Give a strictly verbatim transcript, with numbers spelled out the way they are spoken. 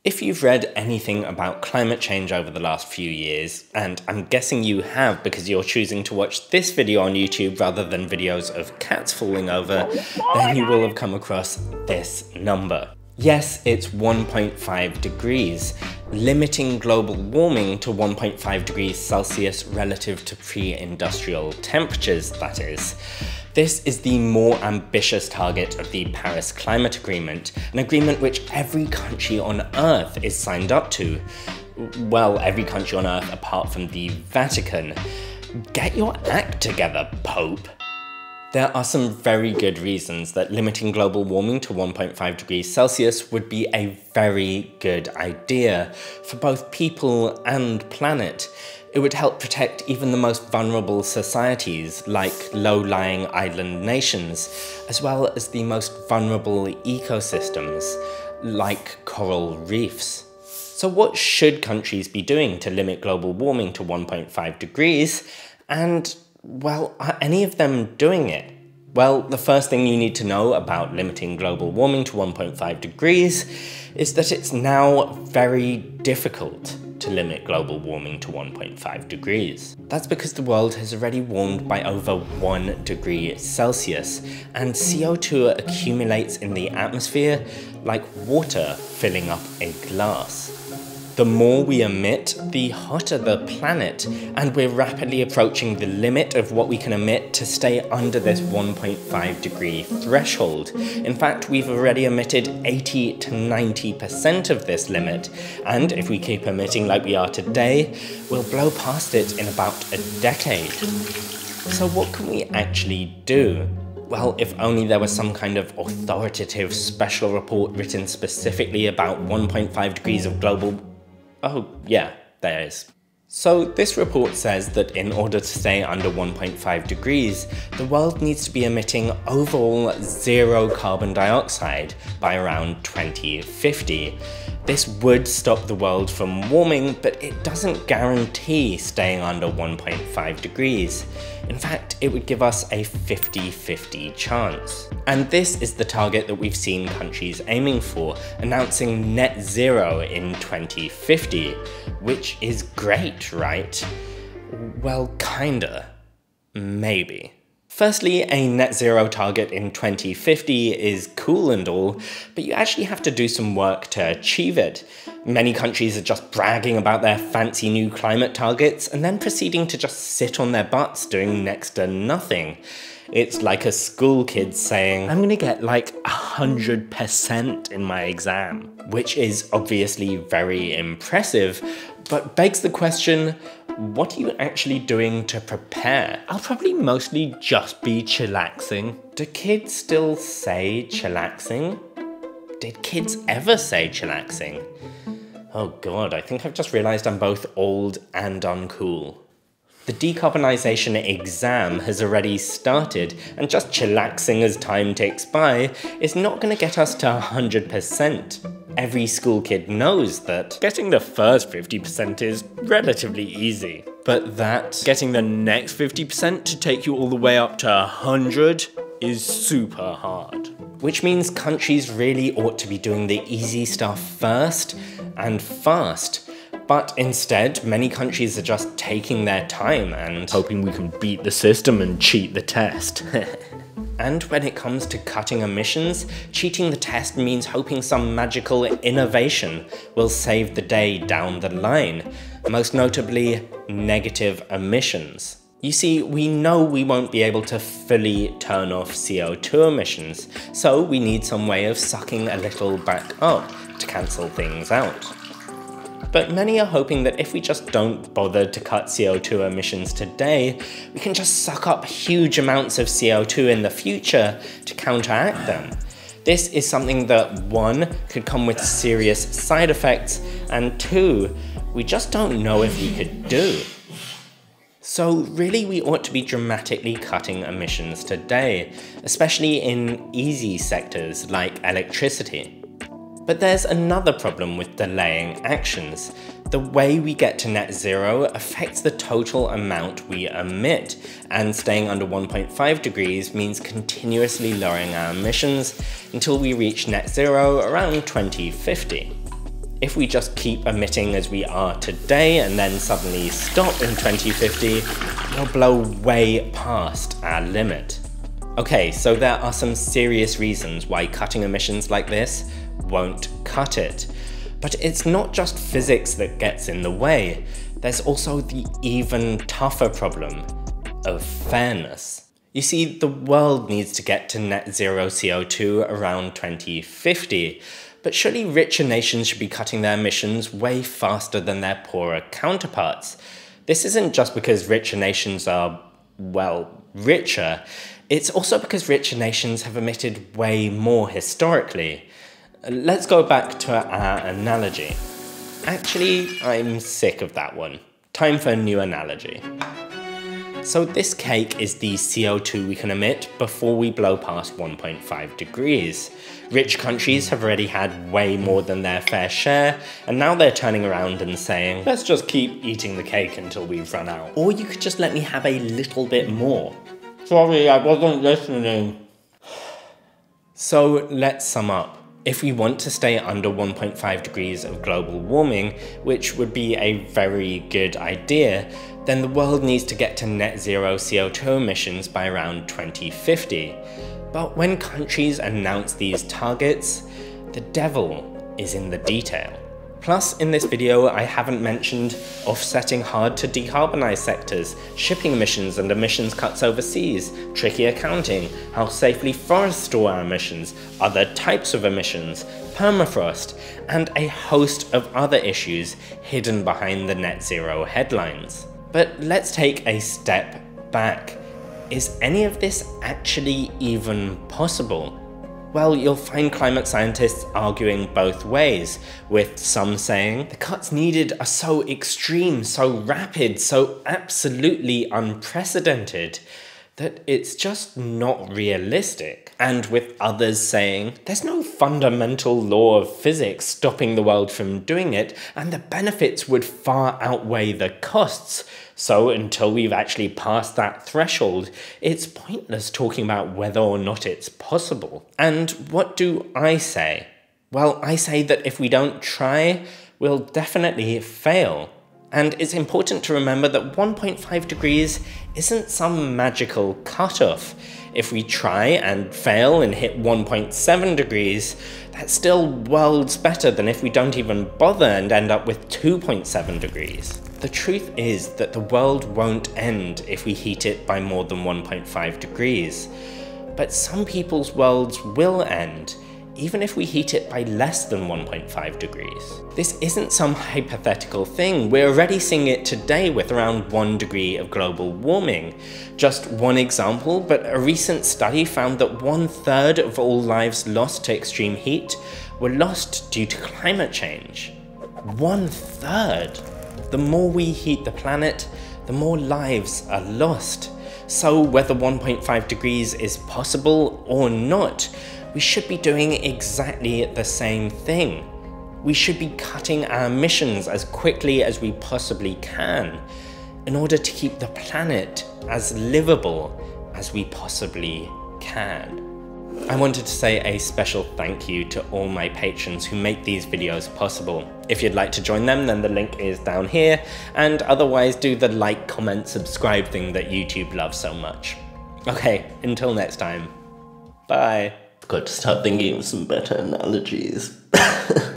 If you've read anything about climate change over the last few years, and I'm guessing you have because you're choosing to watch this video on YouTube rather than videos of cats falling over, then you will have come across this number. Yes, it's one point five degrees, limiting global warming to one point five degrees Celsius relative to pre-industrial temperatures, that is. This is the more ambitious target of the Paris Climate Agreement, an agreement which every country on Earth is signed up to. Well, every country on Earth apart from the Vatican. Get your act together, Pope. There are some very good reasons that limiting global warming to one point five degrees Celsius would be a very good idea for both people and planet. It would help protect even the most vulnerable societies, like low-lying island nations, as well as the most vulnerable ecosystems, like coral reefs. So what should countries be doing to limit global warming to one point five degrees? And, well, are any of them doing it? Well, the first thing you need to know about limiting global warming to one point five degrees is that it's now very difficult to limit global warming to one point five degrees. That's because the world has already warmed by over one degree Celsius, and C O two accumulates in the atmosphere like water filling up a glass. The more we emit, the hotter the planet, and we're rapidly approaching the limit of what we can emit to stay under this one point five degree threshold. In fact, we've already emitted eighty to ninety percent of this limit, and if we keep emitting like we are today, we'll blow past it in about a decade. So what can we actually do? Well, if only there was some kind of authoritative special report written specifically about one point five degrees of global... Oh, yeah, there is. So this report says that in order to stay under one point five degrees, the world needs to be emitting overall zero carbon dioxide by around twenty fifty. This would stop the world from warming, but it doesn't guarantee staying under one point five degrees. In fact, it would give us a fifty fifty chance. And this is the target that we've seen countries aiming for, announcing net zero in twenty fifty, which is great, right? Well, kinda. Maybe. Firstly, a net zero target in twenty fifty is cool and all, but you actually have to do some work to achieve it. Many countries are just bragging about their fancy new climate targets and then proceeding to just sit on their butts doing next to nothing. It's like a school kid saying, I'm gonna get like one hundred percent in my exam, which is obviously very impressive, but begs the question, what are you actually doing to prepare? I'll probably mostly just be chillaxing. Do kids still say chillaxing? Did kids ever say chillaxing? Oh god, I think I've just realised I'm both old and uncool. The decarbonisation exam has already started, and just chillaxing as time ticks by is not going to get us to one hundred percent. Every school kid knows that getting the first fifty percent is relatively easy, but that getting the next fifty percent to take you all the way up to one hundred is super hard. Which means countries really ought to be doing the easy stuff first and fast. But instead, many countries are just taking their time and hoping we can beat the system and cheat the test. And when it comes to cutting emissions, cheating the test means hoping some magical innovation will save the day down the line, most notably negative emissions. You see, we know we won't be able to fully turn off C O two emissions, so we need some way of sucking a little back up to cancel things out. But many are hoping that if we just don't bother to cut C O two emissions today, we can just suck up huge amounts of C O two in the future to counteract them. This is something that, one, could come with serious side effects, and two, we just don't know if we could do. So really we ought to be dramatically cutting emissions today, especially in easy sectors like electricity. But there's another problem with delaying actions. The way we get to net zero affects the total amount we emit, and staying under one point five degrees means continuously lowering our emissions until we reach net zero around twenty fifty. If we just keep emitting as we are today and then suddenly stop in twenty fifty, we'll blow way past our limit. Okay, so there are some serious reasons why cutting emissions like this won't cut it. But it's not just physics that gets in the way. There's also the even tougher problem of fairness. You see, the world needs to get to net zero C O two around twenty fifty, but surely richer nations should be cutting their emissions way faster than their poorer counterparts. This isn't just because richer nations are, well, richer. It's also because richer nations have emitted way more historically. Let's go back to our analogy. Actually, I'm sick of that one. Time for a new analogy. So this cake is the C O two we can emit before we blow past one point five degrees. Rich countries have already had way more than their fair share, and now they're turning around and saying, let's just keep eating the cake until we've run out. Or you could just let me have a little bit more. Sorry, I wasn't listening. So let's sum up. If we want to stay under one point five degrees of global warming, which would be a very good idea, then the world needs to get to net zero C O two emissions by around twenty fifty. But when countries announce these targets, the devil is in the detail. Plus, in this video, I haven't mentioned offsetting hard to decarbonize sectors, shipping emissions and emissions cuts overseas, tricky accounting, how safely forests store our emissions, other types of emissions, permafrost, and a host of other issues hidden behind the net zero headlines. But let's take a step back. Is any of this actually even possible? Well, you'll find climate scientists arguing both ways, with some saying the cuts needed are so extreme, so rapid, so absolutely unprecedented that it's just not realistic. And with others saying there's no fundamental law of physics stopping the world from doing it, and the benefits would far outweigh the costs. So until we've actually passed that threshold, it's pointless talking about whether or not it's possible. And what do I say? Well, I say that if we don't try, we'll definitely fail. And it's important to remember that one point five degrees isn't some magical cutoff. If we try and fail and hit one point seven degrees, that's still worlds better than if we don't even bother and end up with two point seven degrees. The truth is that the world won't end if we heat it by more than one point five degrees. But some people's worlds will end, even if we heat it by less than one point five degrees. This isn't some hypothetical thing. We're already seeing it today with around one degree of global warming. Just one example, but a recent study found that one third of all lives lost to extreme heat were lost due to climate change. One third! The more we heat the planet, the more lives are lost. So whether one point five degrees is possible or not, we should be doing exactly the same thing. We should be cutting our emissions as quickly as we possibly can in order to keep the planet as livable as we possibly can. I wanted to say a special thank you to all my patrons who make these videos possible. If you'd like to join them, then the link is down here, and otherwise do the like, comment, subscribe thing that YouTube loves so much. Okay, until next time, bye. Got to start thinking of some better analogies.